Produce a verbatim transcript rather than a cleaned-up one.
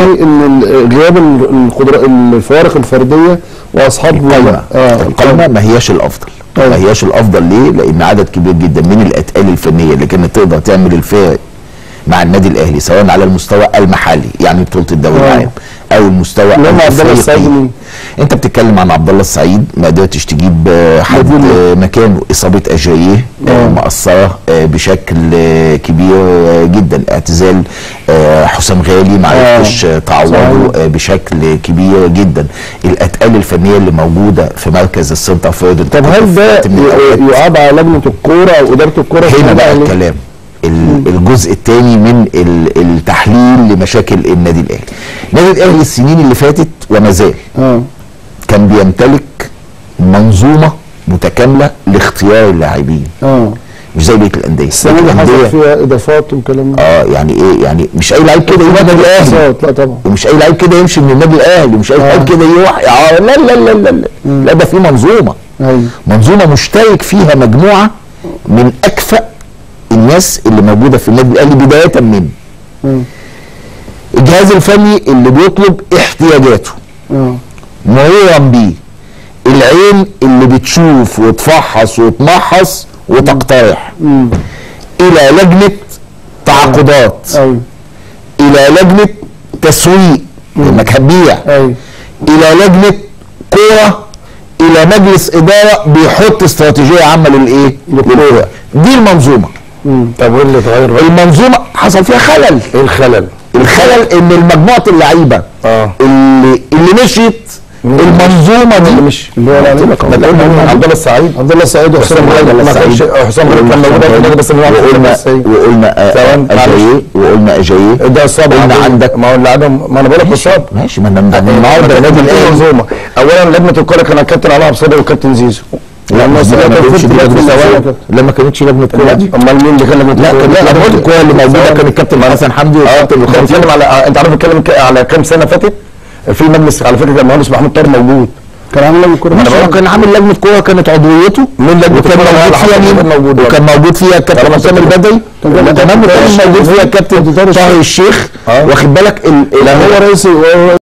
الثاني ان غياب القدرات الفوارق الفرديه واصحاب القايمه آه القايمه ما هياش الافضل. أيوة. ما هياش الافضل ليه؟ لان عدد كبير جدا من الاتقال الفنيه اللي كانت تقدر تعمل الفارق مع النادي الاهلي سواء على المستوى المحلي يعني بطوله الدوري العام او المستوى الافريقي. انت بتتكلم عن عبد الله السعيد، ما قدرتش تجيب حد مكانه. اصابه اجاييه مأثره بشكل كبير جدا. اعتزال حسام غالي ما عرفتش تعوضه بشكل كبير جدا. الاتقال الفنيه اللي موجوده في مركز السنتر فورد. طب هل ده يعاب على لجنه الكوره او اداره الكوره؟ هنا بقى الكلام الجزء الثاني من التحليل لمشاكل النادي الاهلي. النادي الاهلي السنين اللي فاتت وما زال كان بيمتلك منظومه متكامله لاختيار اللاعبين. اه مش زي بقيه الانديه. السنه اللي حصل فيها اضافات وكلام. اه يعني ايه؟ يعني مش اي لعيب كده يروح النادي الاهلي. لا طبعا. ومش اي لعيب كده يمشي من النادي الاهلي، ومش اي لعيب كده يروح. لا لا لا لا لا لا ده في منظومه. ايوه منظومه مشترك فيها مجموعه من اكفأ الناس اللي موجوده في النادي الاهلي بدايه من الجهاز الفني اللي بيطلب احتياجاته مرورا بيه العين اللي بتشوف وتفحص وتمحص وتقترح مم. الى لجنه تعاقدات أيوه. الى لجنه تسويق انك هتبيع أيوه. الى لجنه كوره الى مجلس اداره بيحط استراتيجيه عامه للايه؟ للكوره. دي المنظومه. امم طب وايه اللي اتغير؟ المنظومه حصل فيها خلل. ايه الخلل؟ الخلل ان المجموعه اللعيبه اه اللي اللي مشيت المنظومه دي مش اللي هو عبد الله السعيد عبد الله السعيد وحسام غالي. ما كانش حسام غالي كان موجود في النادي بس وقلنا وقلنا اجاييه وقلنا اجاييه ده اصابه. قلنا عندك ما هو اللعيبه ما انا بقول لك اصاب ماشي. ما انا النهارده النادي الاهلي منظومه. اولا لجنه الكوره كان الكابتن علاء صدقي والكابتن زيزو. لما لما كانتش لجنه كوره دي امال مين اللي كان لجنه الكوره؟ لا لا لجنه الكوره اللي موجوده كان الكابتن حسن حمدي والكابتن الخطيب. بتتكلم على انت عارف بتتكلم على كام سنه فاتت في مجلس. على فكره كان المهندس محمود طاهر موجود كان عامل لجنه كوره. انا كان عامل لجنه كوره كانت عضويته من لجنه كان موجود فيها مين؟ وكان موجود فيها الكابتن حسام البدري تمام. وكان موجود فيها الكابتن طاهر الشيخ. واخد بالك لا هو رئيس